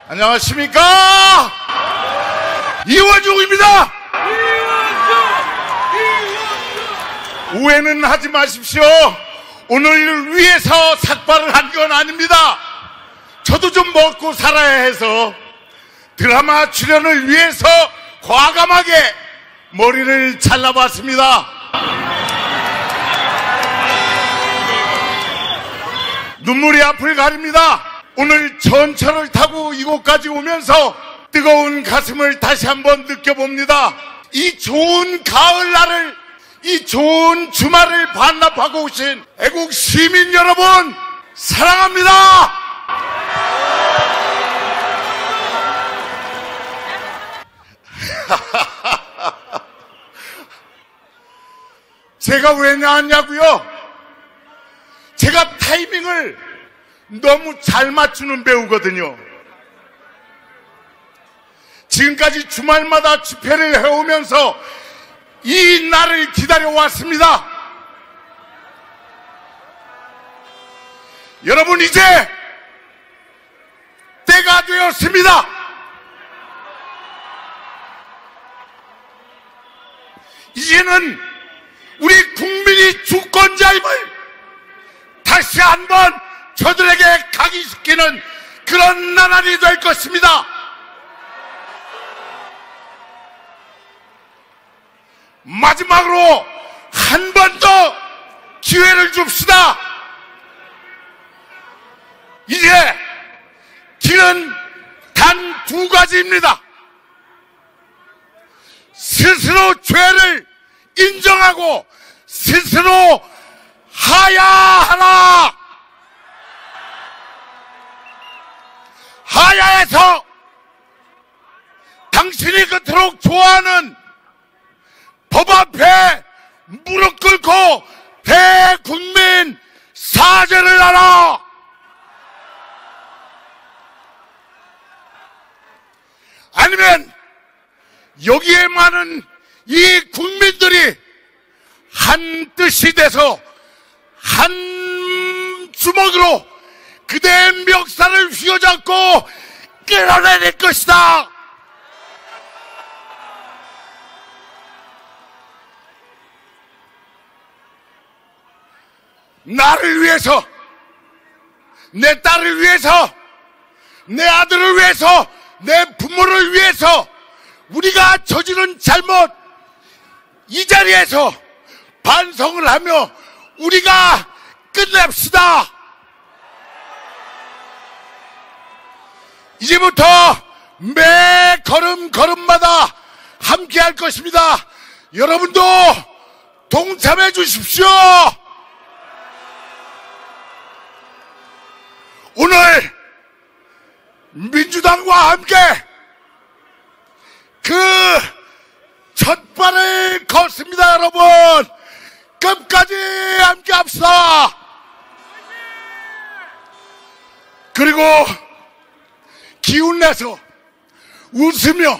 안녕하십니까? 이원중입니다. 오해는 하지 마십시오. 오늘을 위해서 삭발을 한 건 아닙니다. 저도 좀 먹고 살아야 해서 드라마 출연을 위해서 과감하게 머리를 잘라봤습니다. 눈물이 앞을 가립니다. 오늘 전철을 타고 이곳까지 오면서 뜨거운 가슴을 다시 한번 느껴봅니다. 이 좋은 가을날을, 이 좋은 주말을 반납하고 오신 애국 시민 여러분, 사랑합니다. 제가 왜 나왔냐고요? 제가 타이밍을 너무 잘 맞추는 배우거든요. 지금까지 주말마다 집회를 해오면서 이 날을 기다려왔습니다. 여러분, 이제 때가 되었습니다. 이제는 우리 국민이 주권자임을 다시 한번 저들에게 각인시키는 그런 나날이 될 것입니다. 마지막으로 한 번 더 기회를 줍시다. 이제 길은 단 두 가지입니다. 스스로 죄를 인정하고 스스로 하야하라. 하야해서 당신이 그토록 좋아하는 법 앞에 무릎 꿇고 대국민 사죄를 하라. 아니면 여기에 많은 이 국민들이 한 뜻이 돼서 한 주먹으로 그대의 멱살을 휘어잡고 끌어내릴 것이다. 나를 위해서, 내 딸을 위해서, 내 아들을 위해서, 내 부모를 위해서 우리가 저지른 잘못, 이 자리에서 반성을 하며 우리가 끝냅시다. 이제부터 매 걸음마다 함께 할 것입니다. 여러분도 동참해 주십시오. 오늘 민주당과 함께 그 첫 발을 걷습니다. 여러분, 끝까지 함께 합시다. 그리고 기운내서 웃으며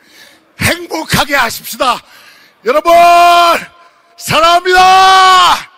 행복하게 하십시다. 여러분, 사랑합니다.